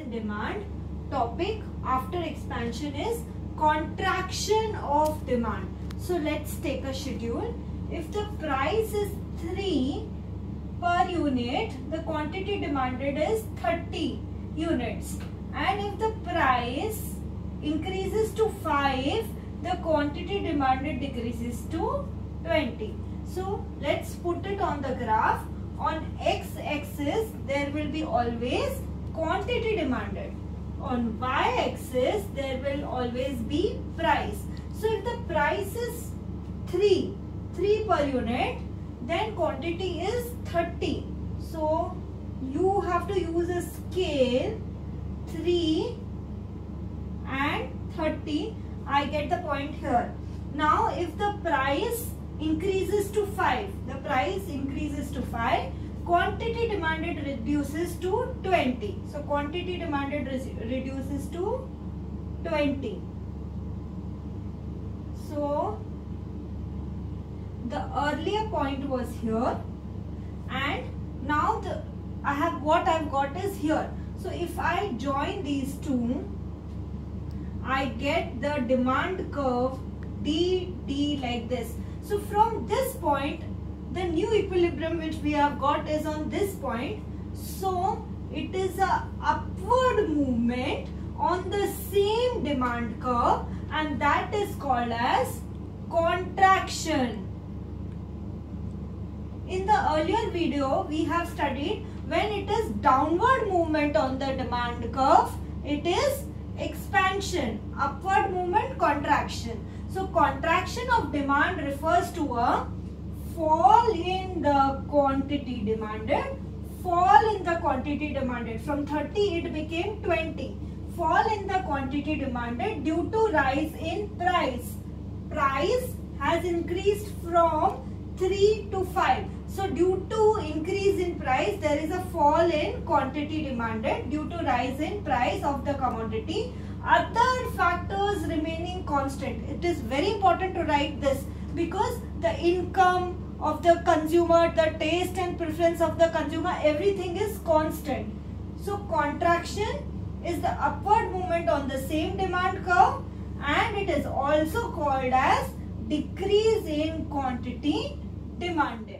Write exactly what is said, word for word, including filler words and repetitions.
in demand. Topic after expansion is contraction of demand. So let's take a schedule. If the price is three per unit, the quantity demanded is thirty units. And if the price increases to five, the quantity demanded decreases to twenty. So let's put it on the graph. On x-axis there will be always quantity demanded. On y-axis there will always be price. So if the price is three, three per unit, then quantity is thirty. So you have to use a scale, three and thirty. I get the point here. Now if the price increases to five, the price increases to five, quantity demanded reduces to twenty. So quantity demanded reduces to twenty. So the earlier point was here, and now the I have what I've got is here. So if I join these two, I get the demand curve D D like this. So from this point, the new equilibrium which we have got is on this point. So it is a upward movement on the same demand curve, and that is called as contraction. In the earlier video, we have studied when it is downward movement on the demand curve, it is expansion. Upward movement, contraction. So contraction of demand refers to a fall in the quantity demanded. Fall in the quantity demanded. From thirty it became twenty. Fall in the quantity demanded due to rise in price. Price has increased from three to five. So due to increase in price, there is a fall in quantity demanded due to rise in price of the commodity. Other factors remaining constant. It is very important to write this because the income of the consumer, the taste and preference of the consumer, everything is constant. So contraction is the upward movement on the same demand curve, and it is also called as decrease in quantity demanded.